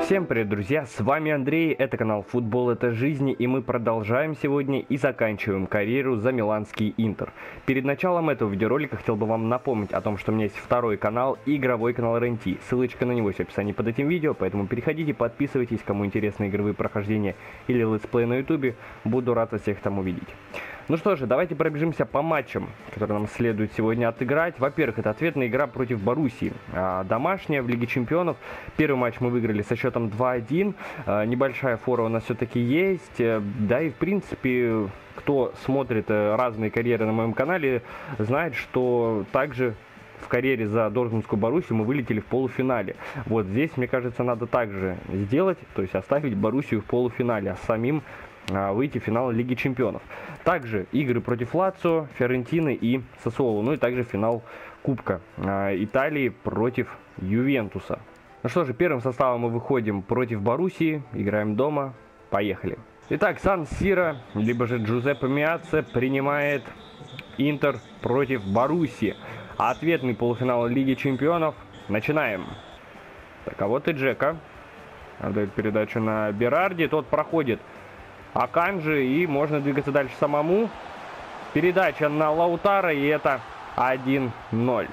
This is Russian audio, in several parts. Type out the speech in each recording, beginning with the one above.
Всем привет, друзья, с вами Андрей, это канал Футбол это жизнь, и мы продолжаем сегодня и заканчиваем карьеру за миланский Интер. Перед началом этого видеоролика хотел бы вам напомнить о том, что у меня есть второй канал, игровой канал РНТ. Ссылочка на него есть в описании под этим видео, поэтому переходите, подписывайтесь, кому интересны игровые прохождения или летсплей на ютубе, буду рад вас всех там увидеть. Ну что же, давайте пробежимся по матчам, которые нам следует сегодня отыграть. Во-первых, это ответная игра против Боруссии. Домашняя в Лиге Чемпионов. Первый матч мы выиграли со счетом 2-1. Небольшая фора у нас все-таки есть. Да и в принципе, кто смотрит разные карьеры на моем канале, знает, что также в карьере за Дортмундскую Боруссию мы вылетели в полуфинале. Вот здесь, мне кажется, надо также сделать, то есть оставить Боруссию в полуфинале, а самим выйти в финал Лиги Чемпионов. Также игры против Лацио, Фиорентины и Сассуоло. Ну и также финал Кубка Италии против Ювентуса. Ну что же, первым составом мы выходим против Боруссии. Играем дома. Поехали. Итак, Сан-Сиро, либо же Джузеппе Меацца принимает Интер против Боруссии. Ответный полуфинал Лиги Чемпионов. Начинаем. Так, а вот и Джека. Отдает передачу на Берарди. Тот проходит Аканджи, и можно двигаться дальше самому. Передача на Лаутаро, и это 1-0.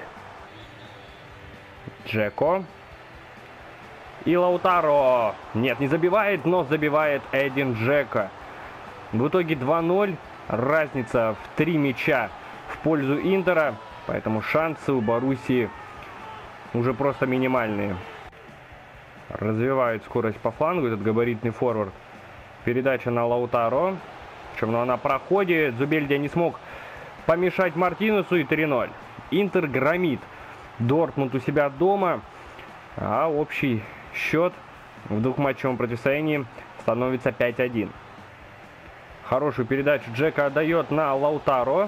Джеко. И Лаутаро. Нет, не забивает, но забивает Эдин Джека. В итоге 2-0. Разница в 3 мяча в пользу Интера. Поэтому шансы у Боруссии уже просто минимальные. Развивает скорость по флангу этот габаритный форвард. Передача на Лаутаро. Причем она проходит. Зубельдия не смог помешать Мартинесу, и 3-0. Интер громит Дортмунд у себя дома. А общий счет в двухматчевом противостоянии становится 5-1. Хорошую передачу Джека отдает на Лаутаро.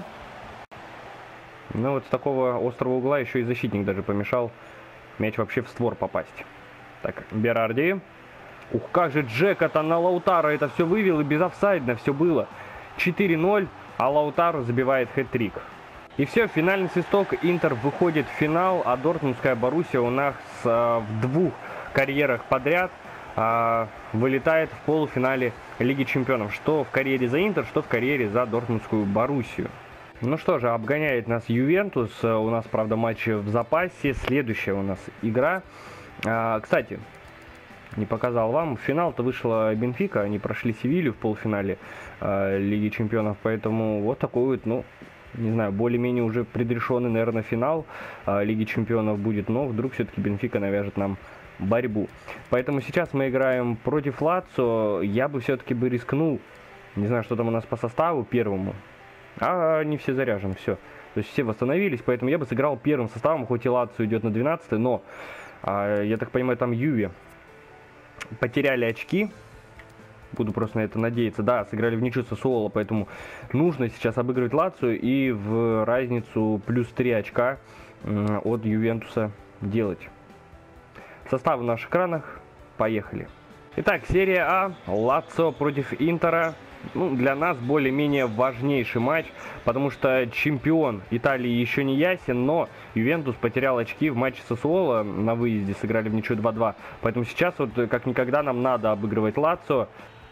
Ну вот с такого острого угла еще и защитник даже помешал мяч вообще в створ попасть. Так, Берарди. Ух, как же Джека-то на Лаутаро это все вывел, и безофсайдно все было. 4-0, а Лаутаро забивает хэт-трик. И все, финальный свисток, Интер выходит в финал, а Дортмундская Боруссия у нас в двух карьерах подряд вылетает в полуфинале Лиги Чемпионов. Что в карьере за Интер, что в карьере за Дортмундскую Боруссию. Ну что же, обгоняет нас Ювентус. У нас, правда, матч в запасе. Следующая у нас игра. Кстати, не показал вам. В финал-то вышла Бенфика, они прошли Севилью в полуфинале Лиги Чемпионов, поэтому вот такой вот, ну, не знаю, более-менее уже предрешенный, наверное, финал Лиги Чемпионов будет, но вдруг все-таки Бенфика навяжет нам борьбу. Поэтому сейчас мы играем против Лацио. Я бы все-таки рискнул, не знаю, что там у нас по составу первому, не все заряжены, все. То есть все восстановились, поэтому я бы сыграл первым составом, хоть и Лацио идет на 12-й, но, я так понимаю, там Юве потеряли очки. Буду просто на это надеяться. Да, сыграли в ничью Сассуоло, поэтому нужно сейчас обыгрывать Лацио и в разницу плюс 3 очка от Ювентуса делать. Составы на наших экранах. Поехали. Итак, серия А. Лацио против Интера. Ну, для нас более-менее важнейший матч, потому что чемпион Италии еще не ясен, но Ювентус потерял очки в матче Сассуоло на выезде, сыграли в ничью 2-2. Поэтому сейчас вот как никогда нам надо обыгрывать Лацио.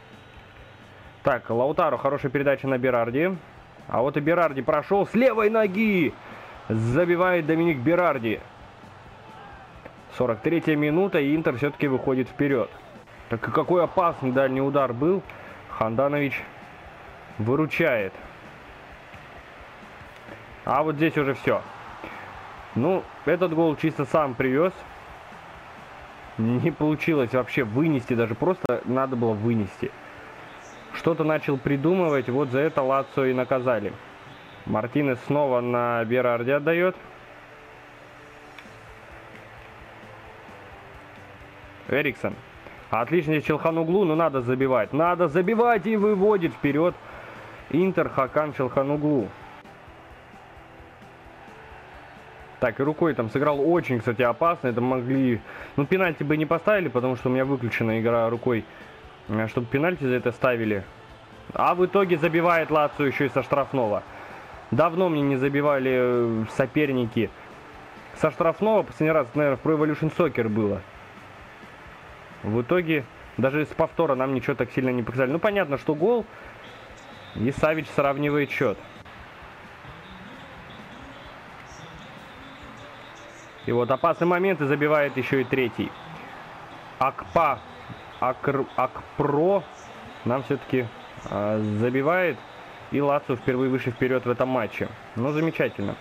Так, Лаутаро, хорошая передача на Берарди. А вот и Берарди прошел с левой ноги. Забивает Доминик Берарди. 43-я минута, и Интер все-таки выходит вперед. Так какой опасный дальний удар был. Ханданович выручает. А вот здесь уже все. Ну, этот гол чисто сам привез. Не получилось вообще вынести, даже просто надо было вынести. Что-то начал придумывать, вот за это Лацио и наказали. Мартинес снова на Берарди отдает. Эриксон. Отличный Челхануглу, но надо забивать. Надо забивать, и выводит вперед Интер Хакан Челхануглу. Так, и рукой там сыграл очень, кстати, опасно. Это могли... Ну, пенальти бы не поставили, потому что у меня выключена игра рукой, чтобы пенальти за это ставили. А в итоге забивает Лацио еще и со штрафного. Давно мне не забивали соперники со штрафного. Последний раз, наверное, в Pro Evolution Soccer было. В итоге даже с повтора нам ничего так сильно не показали. Ну, понятно, что гол. И Савич сравнивает счет. И вот опасный момент, и забивает еще и третий. Акпро нам все-таки забивает. И Лацио впервые вышел вперед в этом матче. Ну, замечательно.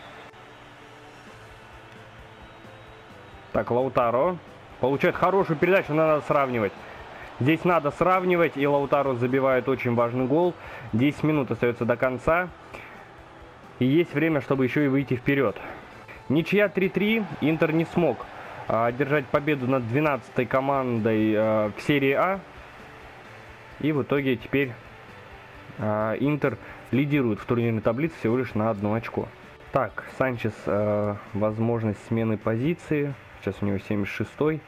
Так, Лаутаро получает хорошую передачу, надо сравнивать. Здесь надо сравнивать, и Лаутаро забивает очень важный гол. 10 минут остается до конца. И есть время, чтобы еще и выйти вперед. Ничья 3-3. Интер не смог одержать победу над 12-й командой в серии А. И в итоге теперь Интер лидирует в турнирной таблице всего лишь на 1 очко. Так, Санчес, возможность смены позиции. Сейчас у него 76-й.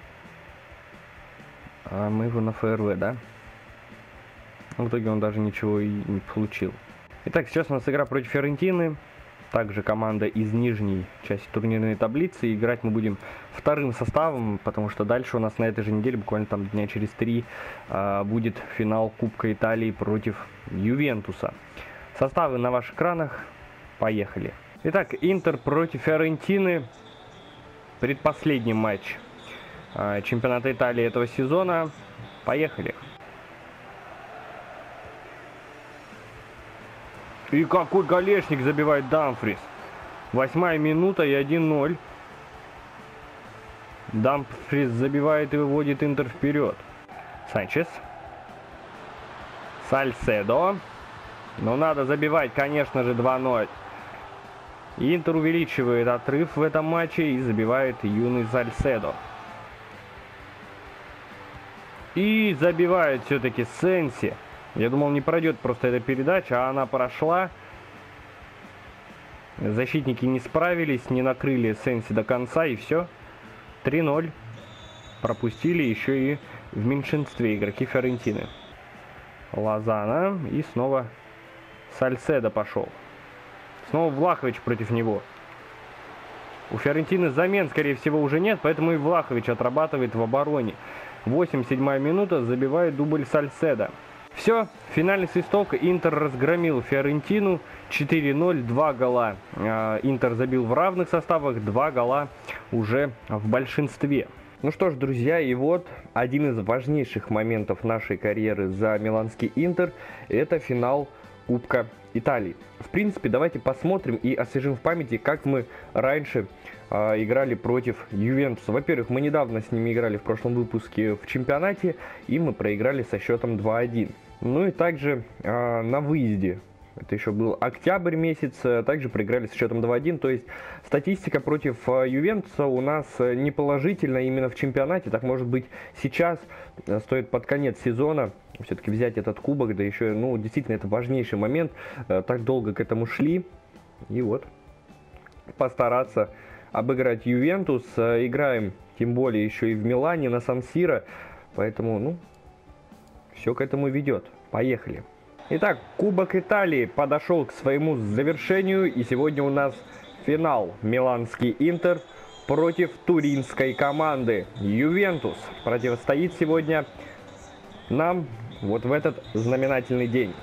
А мы его на ФРВ, да? В итоге он даже ничего и не получил. Итак, сейчас у нас игра против Фиорентины. Также команда из нижней части турнирной таблицы. Играть мы будем вторым составом, потому что дальше у нас на этой же неделе, буквально там дня через 3, будет финал Кубка Италии против Ювентуса. Составы на ваших экранах. Поехали. Итак, Интер против Фиорентины. Предпоследний матч чемпионата Италии этого сезона. Поехали. И какой голешник забивает Дамфрис. 8-я минута и 1-0. Дамфрис забивает и выводит Интер вперед. Санчес. Сальседо. Но надо забивать, конечно же, 2-0. Интер увеличивает отрыв в этом матче и забивает юный Сальседо. И забивает все-таки Сенси. Я думал, не пройдет просто эта передача, а она прошла. Защитники не справились, не накрыли Сенси до конца, и все. 3-0. Пропустили еще и в меньшинстве игроки Фиорентины. Лозана. И снова Сальседо пошел. Снова Влахович против него. У Фиорентины замен, скорее всего, уже нет, поэтому и Влахович отрабатывает в обороне. 87-я минута, забивает дубль Сальседо. Все, финальный свисток. Интер разгромил Фиорентину 4-0, 2 гола. Интер забил в равных составах, 2 гола уже в большинстве. Ну что ж, друзья, и вот один из важнейших моментов нашей карьеры за миланский Интер – это финал Кубка Италии. В принципе, давайте посмотрим и освежим в памяти, как мы раньше играли против Ювентуса. Во-первых, мы недавно с ними играли в прошлом выпуске в чемпионате, и мы проиграли со счетом 2-1. Ну и также на выезде, это еще был октябрь месяц, также проиграли со счетом 2-1. То есть статистика против Ювентуса у нас неположительная именно в чемпионате. Так, может быть, сейчас стоит под конец сезона все-таки взять этот кубок, да еще, ну, действительно, это важнейший момент. Так долго к этому шли, и вот постараться обыграть Ювентус. Играем, тем более, еще и в Милане, на Сан-Сиро, поэтому, ну, все к этому ведет. Поехали. Итак, Кубок Италии подошел к своему завершению, и сегодня у нас финал. Миланский Интер против туринской команды Ювентус противостоит сегодня нам вот в этот знаменательный день.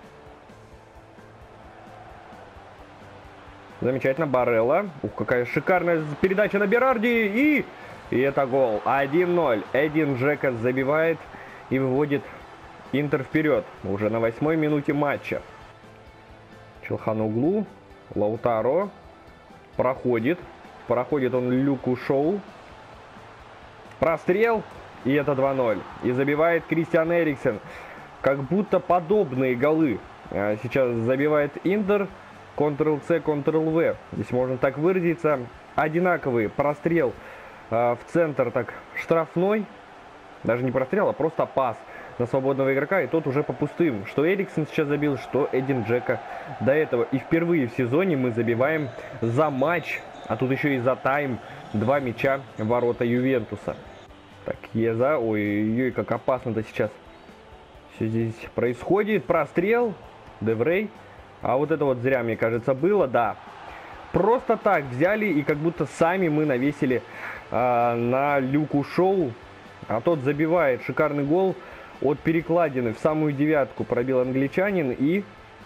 Замечательно, Барелла. Ух, какая шикарная передача на Берарди. И это гол. 1-0. Эдин Джека забивает и выводит Интер вперед. Уже на 8-й минуте матча. Челханоглу. Лаутаро. Проходит. Проходит он Люку Шоу. Прострел. И это 2-0. И забивает Кристиан Эриксен. Как будто подобные голы сейчас забивает Интер. Ctrl-C, Ctrl-V. Здесь можно так выразиться. Одинаковый прострел в центр, так, штрафной. Даже не прострел, а просто пас на свободного игрока. И тот уже по пустым. Что Эриксен сейчас забил, что Эдин Джека до этого. И впервые в сезоне мы забиваем за матч, а тут еще и за тайм, 2 мяча в ворота Ювентуса. Так, Еза. Ой-ой-ой, как опасно-то сейчас все здесь происходит. Прострел. Деврей. А вот это вот зря, мне кажется, было, да. Просто так взяли и как будто сами мы навесили на Люку Шоу. а тот забивает шикарный гол от перекладины в самую девятку, пробил англичанин и,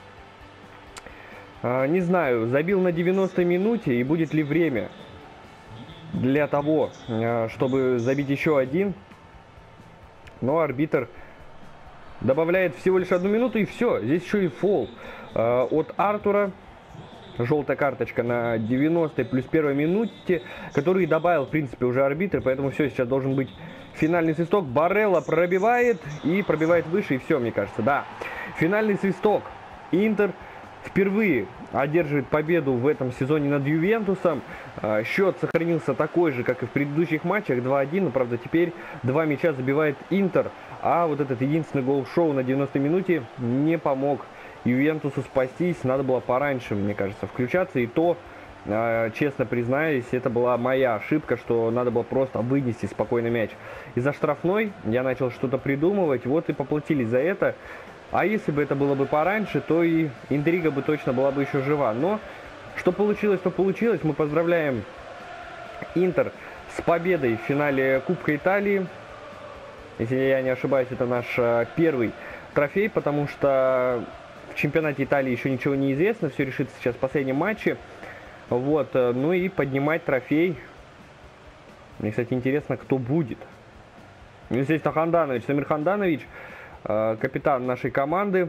не знаю, забил на 90-й минуте, и будет ли время для того, чтобы забить еще один. Но арбитр добавляет всего лишь 1 минуту, и все. Здесь еще и фол от Артура. Желтая карточка на 90-й плюс 1-й минуте, который добавил, в принципе, уже арбитр. Поэтому все, сейчас должен быть финальный свисток. Барелла пробивает и пробивает выше, и все, мне кажется. Да, финальный свисток. Интер впервые одерживает победу в этом сезоне над Ювентусом. Счет сохранился такой же, как и в предыдущих матчах, 2-1. Но, правда, теперь 2 мяча забивает Интер. А вот этот единственный гол шоу на 90-й минуте не помог Ювентусу спастись. Надо было пораньше, мне кажется, включаться. И то, честно признаюсь, это была моя ошибка, что надо было просто вынести спокойно мяч. Из-за штрафной я начал что-то придумывать, вот и поплатились за это. А если бы это было бы пораньше, то и интрига бы точно была бы еще жива. Но что получилось, то получилось. Мы поздравляем Интер с победой в финале Кубка Италии. Если я не ошибаюсь, это наш первый трофей, потому что в чемпионате Италии еще ничего не известно. Все решится сейчас в последнем матче. Вот, ну и поднимать трофей. Мне, кстати, интересно, кто будет. Естественно, Ханданович, Самир Ханданович, капитан нашей команды.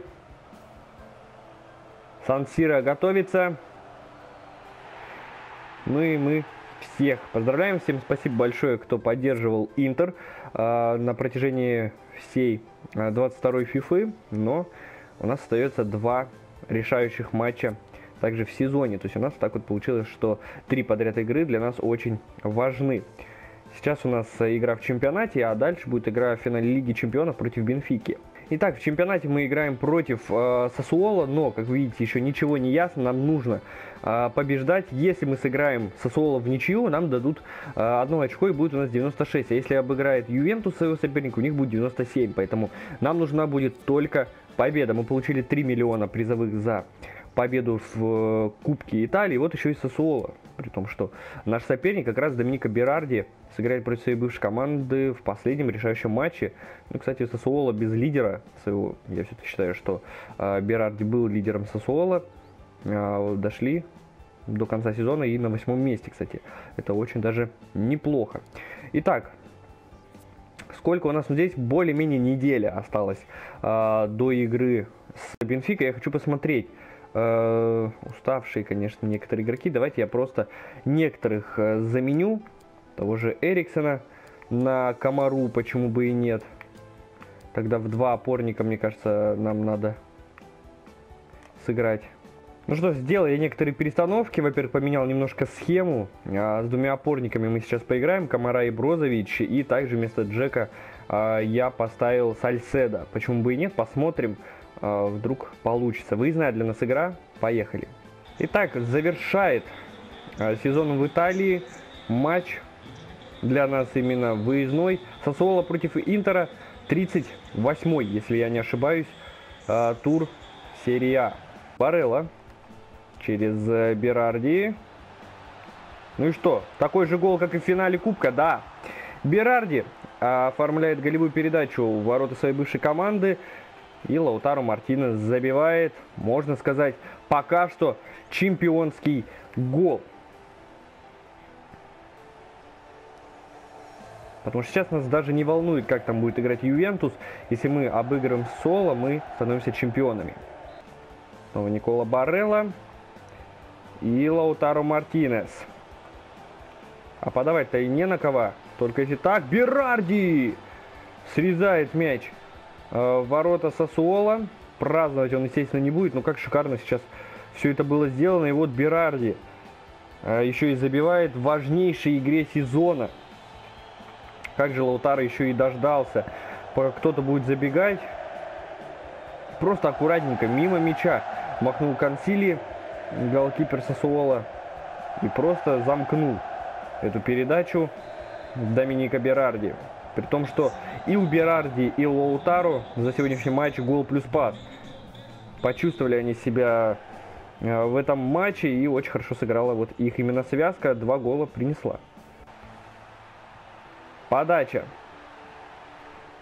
Сан-Сиро готовится. Ну и мы всех поздравляем. Всем спасибо большое, кто поддерживал Интер на протяжении всей 22-й FIFA. Но у нас остается 2 решающих матча также в сезоне. То есть у нас так вот получилось, что 3 подряд игры для нас очень важны. Сейчас у нас игра в чемпионате, а дальше будет игра в финале Лиги Чемпионов против Бенфики. Итак, в чемпионате мы играем против Сассуоло, но, как вы видите, еще ничего не ясно. Нам нужно побеждать. Если мы сыграем Сассуоло в ничью, нам дадут 1 очко и будет у нас 96. А если обыграет Ювентус своего соперника, у них будет 97. Поэтому нам нужна будет только победа. Мы получили 3 миллиона призовых за победу в Кубке Италии. Вот еще и Сассуоло. При том, что наш соперник, как раз Доминика Берарди, сыграет против своей бывшей команды в последнем решающем матче. Ну, кстати, Сассуоло без лидера своего. Я все-таки считаю, что Берарди был лидером Сассуоло. Дошли до конца сезона и на 8-м месте, кстати. Это очень даже неплохо. Итак, сколько у нас здесь? Более-менее неделя осталась до игры с Бенфикой. Я хочу посмотреть. Уставшие, конечно, некоторые игроки. Давайте я просто некоторых заменю. Того же Эриксона на Камару, почему бы и нет. Тогда в 2 опорника, мне кажется, нам надо сыграть. Ну что, сделал я некоторые перестановки. Во-первых, поменял немножко схему. С 2 опорниками мы сейчас поиграем. Камара и Брозович. И также вместо Джека я поставил Сальседо. Почему бы и нет, посмотрим. Вдруг получится. Выездная для нас игра. Поехали. Итак, завершает сезон в Италии матч для нас именно выездной. Сассуоло против Интера. 38-й, если я не ошибаюсь, тур серии А. Барелла через Берарди. Ну и что? Такой же гол, как и в финале Кубка, да. Берарди оформляет голевую передачу в ворота своей бывшей команды. И Лаутаро Мартинес забивает, можно сказать, пока что чемпионский гол. Потому что сейчас нас даже не волнует, как там будет играть Ювентус. Если мы обыграем Соло, мы становимся чемпионами. Снова Никола Барелла и Лаутаро Мартинес. А подавать-то и не на кого. Только если так, Берарди срезает мяч ворота Сассуоло. Праздновать он, естественно, не будет. Но как шикарно сейчас все это было сделано. И вот Берарди еще и забивает в важнейшей игре сезона. Как же Лаутаро еще и дождался. Кто-то будет забегать. Просто аккуратненько, мимо мяча махнул Консили, голкипер Сассуоло. И просто замкнул эту передачу Доминика Берарди. При том, что и у Берарди, и у Лаутаро за сегодняшний матч гол плюс пас. Почувствовали они себя в этом матче, и очень хорошо сыграла вот их именно связка. 2 гола принесла. Подача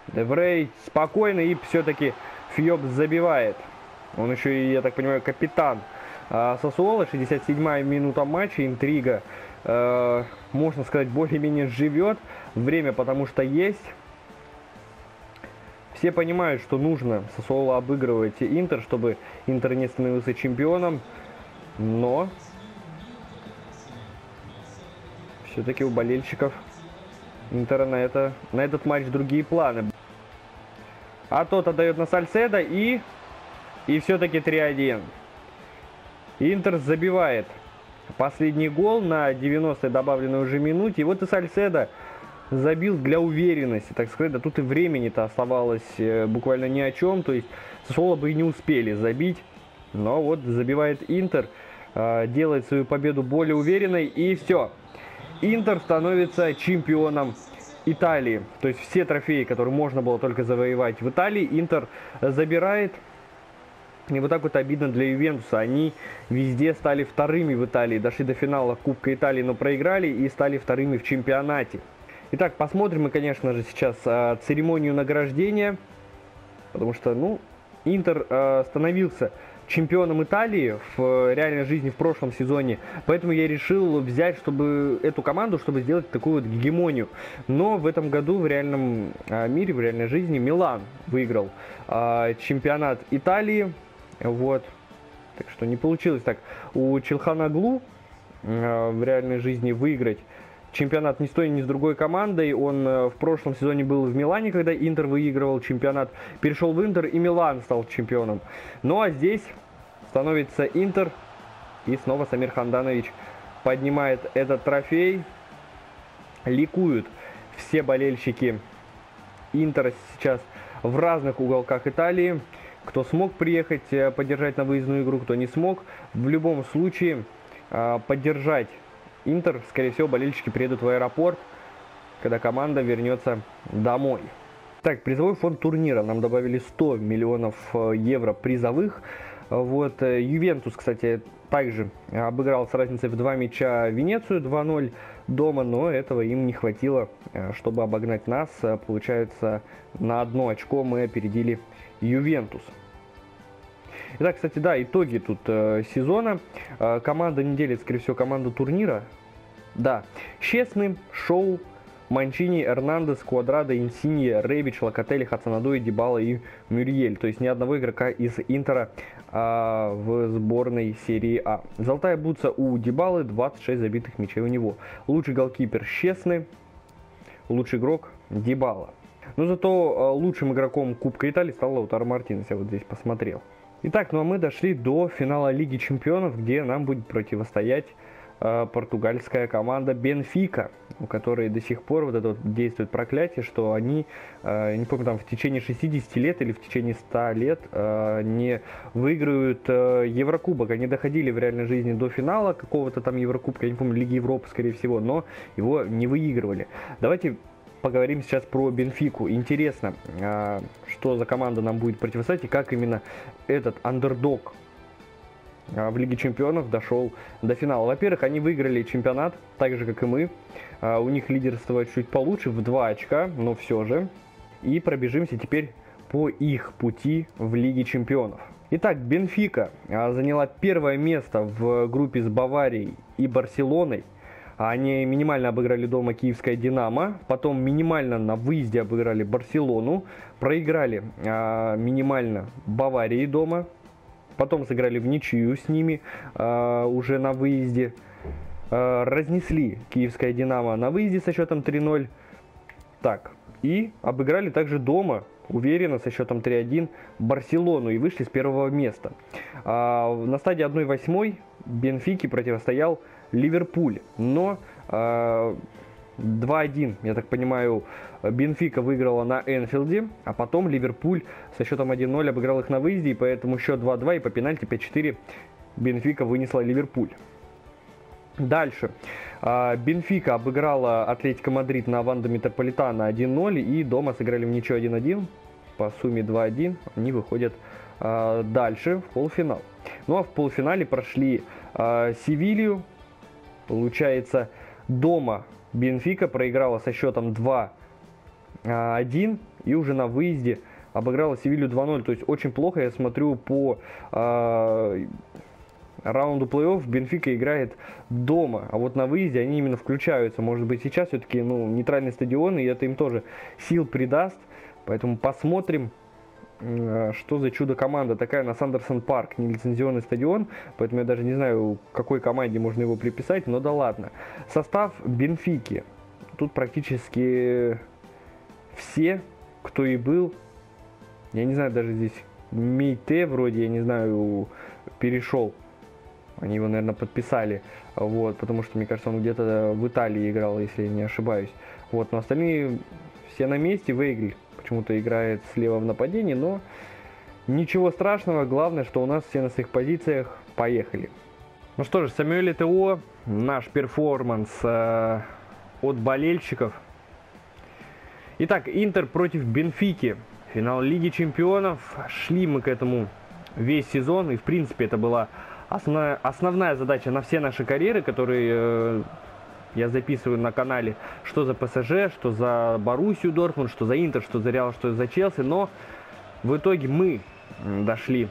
Деврей спокойно, и все-таки Фьёб забивает. Он еще и, я так понимаю, капитан Сассуоло. 67-я минута матча, интрига, можно сказать, более-менее живет. Время потому что есть. Все понимают, что нужно Сассуоло обыгрывать Интер, чтобы Интер не становился чемпионом. Но все-таки у болельщиков Интера на этот матч другие планы. А тот отдает на Сальседо, и все-таки 3-1. Интер забивает последний гол на 90-й добавленной уже минуте. И вот и Сальседо забил для уверенности, так сказать. Да тут и времени-то оставалось буквально ни о чем. То есть Сассуоло бы и не успели забить. Но вот забивает Интер, делает свою победу более уверенной, и все. Интер становится чемпионом Италии. То есть все трофеи, которые можно было только завоевать в Италии, Интер забирает. И вот так вот обидно для Ювентуса. Они везде стали вторыми в Италии. Дошли до финала Кубка Италии, но проиграли, и стали вторыми в чемпионате. Итак, посмотрим мы, конечно же, сейчас церемонию награждения. Потому что, ну, Интер становился чемпионом Италии в реальной жизни в прошлом сезоне. Поэтому я решил взять, чтобы эту команду, чтобы сделать такую вот гегемонию. Но в этом году в реальном мире, в реальной жизни Милан выиграл чемпионат Италии. Вот. Так что не получилось так у Челханоглу в реальной жизни выиграть чемпионат ни с той, ни с другой командой. Он в прошлом сезоне был в Милане, когда Интер выигрывал чемпионат, перешел в Интер, и Милан стал чемпионом. Ну а здесь становится Интер, и снова Самир Ханданович поднимает этот трофей. Ликуют все болельщики Интера сейчас в разных уголках Италии. Кто смог приехать поддержать на выездную игру, кто не смог. В любом случае поддержать Интер, скорее всего, болельщики приедут в аэропорт, когда команда вернется домой. Так, призовой фонд турнира. Нам добавили 100 миллионов евро призовых. Вот, Ювентус, кстати, также обыграл с разницей в 2 мяча Венецию 2-0 дома, но этого им не хватило, чтобы обогнать нас. Получается, на 1 очко мы опередили Ювентус. Итак, кстати, да, итоги тут сезона. Команда недели, скорее всего, команда турнира. Да, Честный, Шоу, Манчини, Эрнандес, Квадрадо, Инсинье, Ребич, Локотелли, Хацанадой, Дибала и Мюрьель. То есть ни одного игрока из Интера в сборной серии А. Золотая бутса у Дибалы, 26 забитых мячей у него. Лучший голкипер Честный, лучший игрок Дибала. Но зато лучшим игроком Кубка Италии стал Лаутаро Мартинес, я вот здесь посмотрел. Итак, ну а мы дошли до финала Лиги Чемпионов, где нам будет противостоять португальская команда Бенфика, у которой до сих пор вот это вот действует проклятие, что они, не помню, там в течение 60 лет или в течение 100 лет не выигрывают Еврокубок. Они доходили в реальной жизни до финала какого-то там Еврокубка, я не помню, Лиги Европы, скорее всего, но его не выигрывали. Давайте поговорим сейчас про Бенфику. Интересно, что за команда нам будет противостоять и как именно этот андердог в Лиге Чемпионов дошел до финала. Во-первых, они выиграли чемпионат, так же как и мы. У них лидерство чуть получше, в 2 очка, но все же. И пробежимся теперь по их пути в Лиге Чемпионов. Итак, Бенфика заняла 1-е место в группе с Баварией и Барселоной. Они минимально обыграли дома Киевское Динамо, потом минимально на выезде обыграли Барселону, проиграли минимально Баварии дома, потом сыграли в ничью с ними уже на выезде, разнесли Киевское Динамо на выезде со счетом 3-0, так, и обыграли также дома уверенно со счетом 3-1 Барселону и вышли с 1-го места. На стадии 1/8 Бенфике противостоял Ливерпуль, но 2-1, я так понимаю, Бенфика выиграла на Энфилде, а потом Ливерпуль со счетом 1-0 обыграл их на выезде, и поэтому счет 2-2, и по пенальти 5-4 Бенфика вынесла Ливерпуль. Дальше. Бенфика обыграла Атлетико Мадрид на Ванда Метрополитано 1-0, и дома сыграли в ничью 1-1, по сумме 2-1, они выходят дальше в полуфинал. Ну а в полуфинале прошли Севилью. Получается, дома Бенфика проиграла со счетом 2-1 1 и уже на выезде обыграла Севилью 2-0. То есть очень плохо, я смотрю, по раунду плей-офф Бенфика играет дома, а вот на выезде они именно включаются. Может быть, сейчас все-таки нейтральный стадион, и это им тоже сил придаст. Поэтому посмотрим, что за чудо-команда такая на Сандерсон Парк, нелицензионный стадион, поэтому я даже не знаю, к какой команде можно его приписать, но да ладно. Состав Бенфики. Тут практически все, кто и был. Я не знаю, даже здесь Мейте вроде, я не знаю, перешел. Они его, наверное, подписали, вот, потому что, мне кажется, он где-то в Италии играл, если я не ошибаюсь. Вот, но остальные все на месте. Вейгель почему-то играет слева в нападении, но ничего страшного, главное, что у нас все на своих позициях. Поехали. Ну что же, Самюэль Этео, наш перформанс от болельщиков. Итак, Интер против Бенфики. Финал Лиги Чемпионов. Шли мы к этому весь сезон, и в принципе это была основная задача на все наши карьеры, которые я записываю на канале, что за ПСЖ, что за Боруссию Дортмунд, что за Интер, что за Реал, что за Челси. Но в итоге мы дошли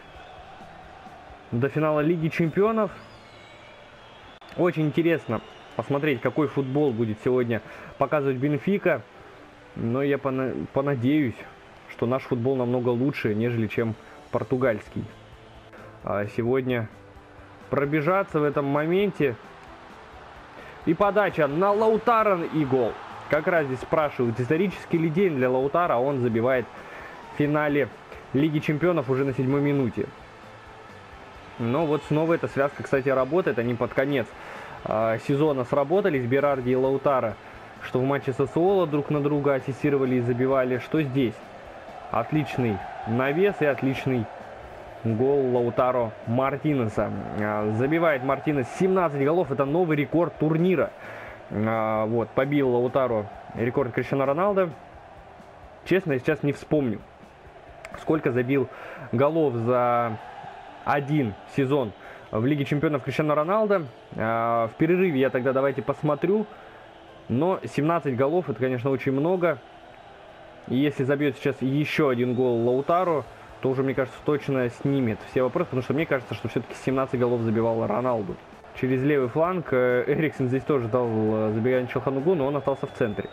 до финала Лиги Чемпионов. Очень интересно посмотреть, какой футбол будет сегодня показывать Бенфика. Но я понадеюсь, что наш футбол намного лучше, нежели чем португальский. А сегодня пробежаться в этом моменте. И подача на Лаутаро и гол. Как раз здесь спрашивают, исторический ли день для Лаутаро, он забивает в финале Лиги Чемпионов уже на 7-й минуте. Но вот снова эта связка, кстати, работает. Они под конец сезона сработались, Берарди и Лаутаро, что в матче Сассуоло друг на друга ассистировали и забивали, что здесь. Отличный навес и отличный гол Лаутаро Мартинеса. Забивает Мартинес 17 голов. Это новый рекорд турнира. Вот, побил Лаутаро рекорд Криштиано Роналдо. Честно, я сейчас не вспомню, сколько забил голов за один сезон в Лиге Чемпионов Криштиано Роналдо. В перерыве я тогда давайте посмотрю. Но 17 голов, это, конечно, очень много. И если забьет сейчас еще один гол Лаутаро, то уже, мне кажется, точно снимет все вопросы, потому что мне кажется, что все-таки 17 голов забивал Роналду. Через левый фланг Эриксен здесь тоже дал забегание Чалхануглу, но он остался в центре.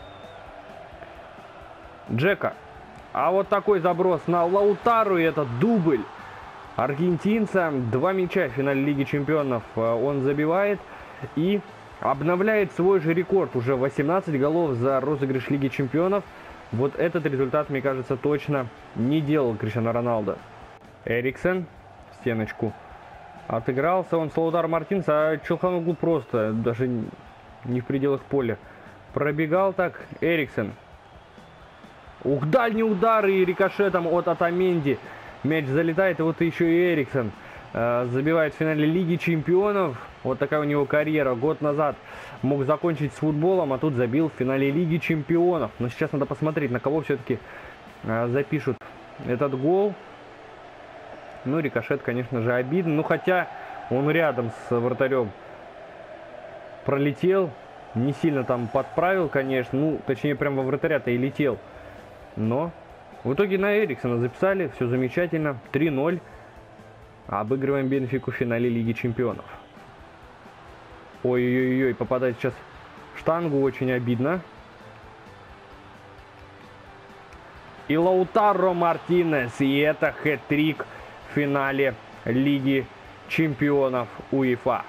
Джека. А вот такой заброс на Лаутаро, и это дубль аргентинца. 2 мяча в финале Лиги Чемпионов он забивает и обновляет свой же рекорд. Уже 18 голов за розыгрыш Лиги Чемпионов. Вот этот результат, мне кажется, точно не делал Криштиано Роналдо. Эриксен в стеночку отыгрался. Он с Лаутаро Мартинеса, а Чалхануглу просто даже не в пределах поля пробегал так. Эриксен. Ух, дальний удар и рикошетом от Отаменди мяч залетает. И вот еще и Эриксен забивает в финале Лиги Чемпионов. Вот такая у него карьера. Год назад мог закончить с футболом, а тут забил в финале Лиги Чемпионов. Но сейчас надо посмотреть, на кого все-таки запишут этот гол. Ну, рикошет, конечно же, обидно. Ну, хотя он рядом с вратарем пролетел. Не сильно там подправил, конечно. Ну, точнее, прям во вратаря-то и летел. Но в итоге на Эриксена записали. Все замечательно. 3-0. Обыгрываем Бенфику в финале Лиги Чемпионов. Ой-ой-ой, попадает сейчас в штангу, очень обидно. И Лаутаро Мартинес, и это хэт-трик в финале Лиги Чемпионов УЕФА.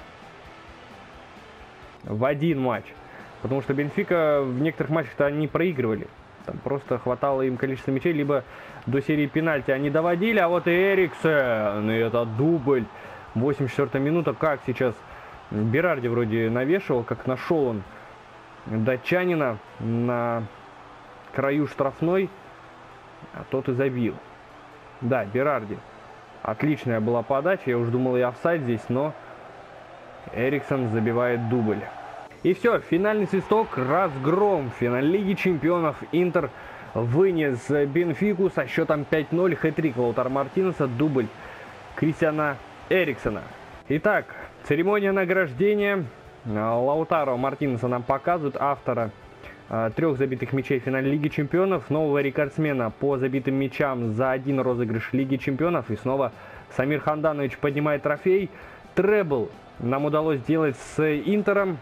В один матч. Потому что Бенфика в некоторых матчах-то они проигрывали. Там просто хватало им количество мячей, либо до серии пенальти они доводили. А вот и Эриксен, и это дубль. 84-я минута, как сейчас Берарди вроде навешивал, как нашел он датчанина на краю штрафной, а тот и забил. Да, Берарди. Отличная была подача, я уже думал и офсайд здесь, но Эриксен забивает дубль. И все, финальный свисток, разгром. Финал Лиги Чемпионов. Интер вынес Бенфику со счетом 5-0. Хэт-трик Лаутаро Мартинеса, дубль Кристиана Эриксена. Итак, церемония награждения. Лаутаро Мартинеса нам показывают, автора 3 забитых мячей в финале Лиги Чемпионов, нового рекордсмена по забитым мячам за один розыгрыш Лиги Чемпионов. И снова Самир Ханданович поднимает трофей. Требл нам удалось сделать с Интером.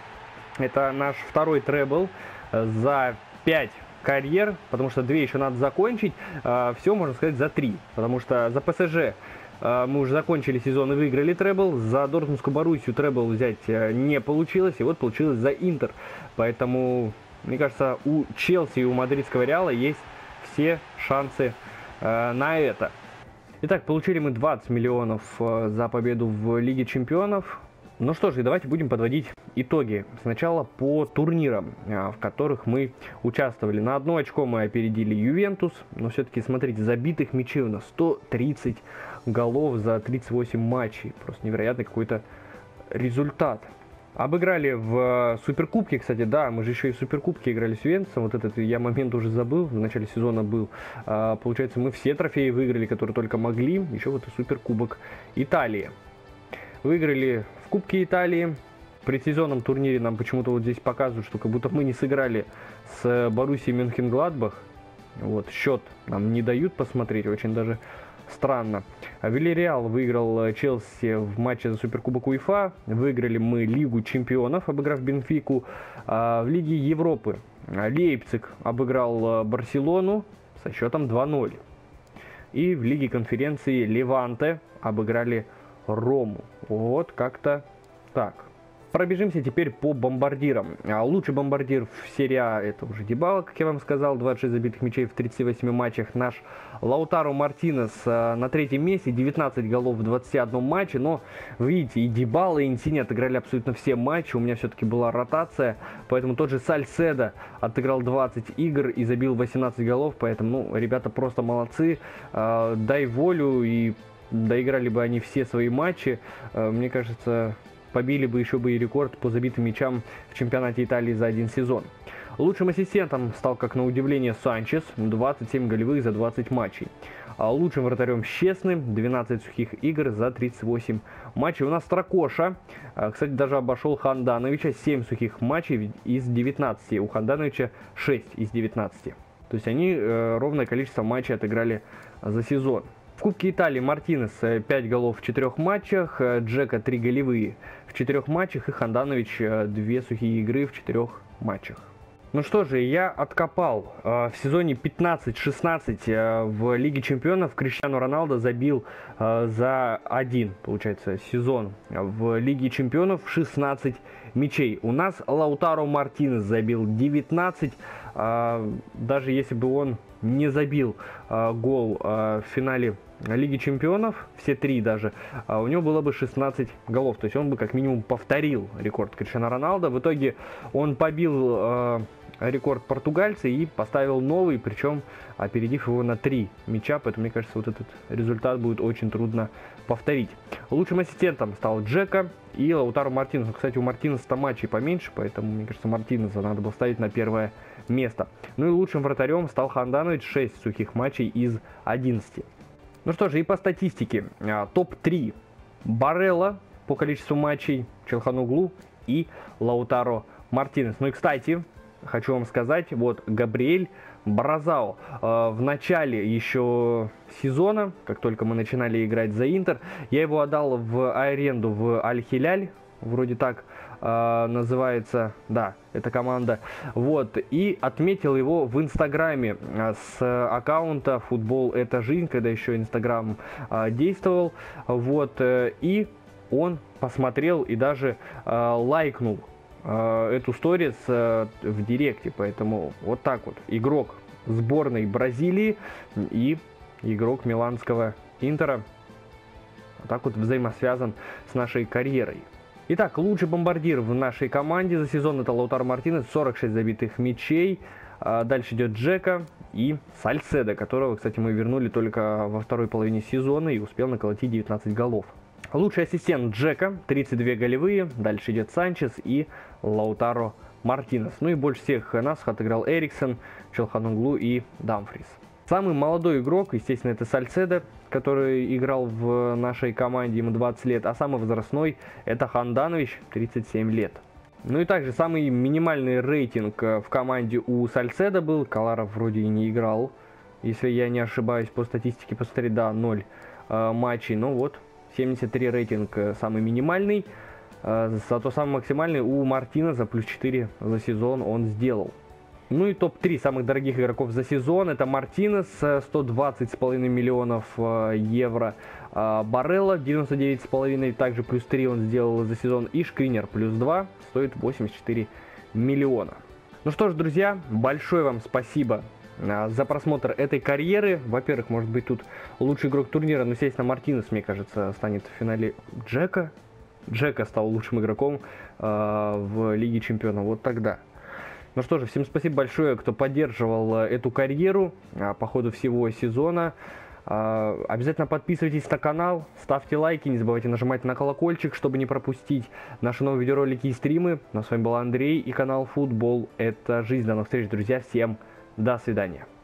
Это наш второй требл за 5 карьер, потому что 2 еще надо закончить. Все, можно сказать, за 3, потому что за ПСЖ мы уже закончили сезон и выиграли требл. За Дортмундскую Боруссию требл взять не получилось. И вот получилось за Интер. Поэтому, мне кажется, у Челси и у мадридского Реала есть все шансы на это. Итак, получили мы 20 миллионов за победу в Лиге Чемпионов. Ну что же, давайте будем подводить итоги. Сначала по турнирам, в которых мы участвовали. На 1 очко мы опередили Ювентус. Но все-таки, смотрите, забитых мячей у нас 130 голов за 38 матчей. Просто невероятный какой-то результат. Обыграли в Суперкубке, кстати, да, мы же еще и в Суперкубке играли с Ювентусом. Вот этот я момент уже забыл, в начале сезона был. Получается, мы все трофеи выиграли, которые только могли. Еще вот и Суперкубок Италии. Выиграли в Кубке Италии. В предсезонном турнире нам почему-то вот здесь показывают, что как будто мы не сыграли с Боруссией Мюнхенгладбах. Вот, счет нам не дают посмотреть, очень даже странно. Вильяреал выиграл Челси в матче за Суперкубок УЕФА. Выиграли мы Лигу Чемпионов, обыграв Бенфику. В Лиге Европы Лейпциг обыграл Барселону со счетом 2-0. И в Лиге конференции Леванте обыграли Рому. Вот как-то так. Пробежимся теперь по бомбардирам. Лучший бомбардир в серии А — это уже Дибала, как я вам сказал, 26 забитых мячей в 38 матчах. Наш Лаутаро Мартинес на 3-м месте, 19 голов в 21 матче. Но, видите, и Дибала, и Инсини отыграли абсолютно все матчи. У меня все-таки была ротация, поэтому тот же Сальседо отыграл 20 игр и забил 18 голов. Поэтому, ну, ребята просто молодцы. Дай волю, и доиграли бы они все свои матчи. Мне кажется, побили бы еще бы и рекорд по забитым мячам в чемпионате Италии за один сезон. Лучшим ассистентом стал, как на удивление, Санчес, 27 голевых за 20 матчей. Лучшим вратарем Щесны, 12 сухих игр за 38 матчей. У нас Тракоша, кстати, даже обошел Хандановича, 7 сухих матчей из 19. У Хандановича 6 из 19. То есть они ровное количество матчей отыграли за сезон. В Кубке Италии Мартинес 5 голов в 4 матчах, Джека 3 голевые в 4 матчах и Ханданович 2 сухие игры в 4 матчах. Ну что же, я откопал. В сезоне 15-16 в Лиге Чемпионов Криштиану Роналдо забил за один, получается, сезон в Лиге Чемпионов 16 мячей. У нас Лаутаро Мартинес забил 19. Даже если бы он не забил гол в финале Лиги Чемпионов, все 3 даже, у него было бы 16 голов. То есть он бы как минимум повторил рекорд Криштиану Роналдо. В итоге он побил рекорд португальца и поставил новый, причем опередив его на 3 мяча. Поэтому, мне кажется, вот этот результат будет очень трудно повторить. Лучшим ассистентом стал Джека и Лаутаро Мартинес. Кстати, у Мартинеса матчей поменьше, поэтому, мне кажется, Мартинеса надо было ставить на первое место. Ну и лучшим вратарем стал Ханданович, 6 сухих матчей из 11. Ну что же, и по статистике. Топ-3. Барелла по количеству матчей, Челханоглу и Лаутаро Мартинес. Ну и, кстати, хочу вам сказать, вот Габриэль Бразао в начале еще сезона, как только мы начинали играть за Интер, я его отдал в аренду в Аль-Хиляль, вроде так называется, да, эта команда, вот, и отметил его в Инстаграме с аккаунта «Футбол – это жизнь», когда еще Инстаграм действовал, вот, и он посмотрел и даже лайкнул эту сторис в директе. Поэтому вот так вот. Игрок сборной Бразилии и игрок миланского Интера вот так вот взаимосвязан с нашей карьерой. Итак, лучший бомбардир в нашей команде за сезон — это Лаутаро Мартинес, 46 забитых мячей. Дальше идет Джека и Сальседо, которого, кстати, мы вернули только во второй половине сезона и успел наколотить 19 голов. Лучший ассистент Джека, 32 голевые. Дальше идет Санчес и Лаутаро Мартинес. Ну и больше всех нас отыграл Эриксон, Челханоглу и Дамфрис. Самый молодой игрок, естественно, это Сальседо, который играл в нашей команде, ему 20 лет. А самый возрастной — это Ханданович, 37 лет. Ну и также самый минимальный рейтинг в команде у Сальседо был. Каларов вроде и не играл, если я не ошибаюсь, по статистике посмотреть, да, 0 матчей. Ну вот, 73 рейтинг самый минимальный. Зато самый максимальный у Мартинеза, плюс 4 за сезон он сделал. Ну и топ-3 самых дорогих игроков за сезон. Это Мартинес, 120,5 миллионов евро. Барелла, 99,5, также плюс 3 он сделал за сезон. И Шкринер, плюс 2, стоит 84 миллиона. Ну что ж, друзья, большое вам спасибо за просмотр этой карьеры. Во-первых, может быть, тут лучший игрок турнира, но, естественно, Мартинес, мне кажется, станет в финале Джека. Джека стал лучшим игроком в Лиге Чемпионов. Вот тогда. Ну что же, всем спасибо большое, кто поддерживал эту карьеру по ходу всего сезона. Обязательно подписывайтесь на канал, ставьте лайки, не забывайте нажимать на колокольчик, чтобы не пропустить наши новые видеоролики и стримы. Ну, с вами был Андрей и канал Футбол. Это жизнь. До новых встреч, друзья. Всем до свидания.